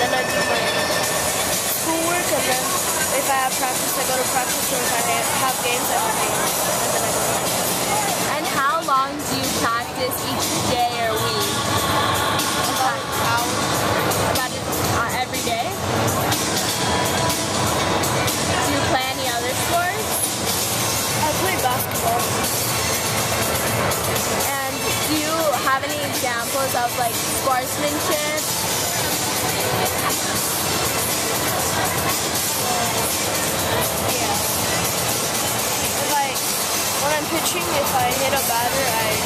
then I do my schoolwork, and then if I have practice, I go to practice, or if I have games, I have games, and then I go to practice. And how long do you practice each day or week? About an hour. About every day? Do you play any other sports? I play basketball. And do you have any examples of like sportsmanship? Yeah. When I'm pitching, if I hit a batter, I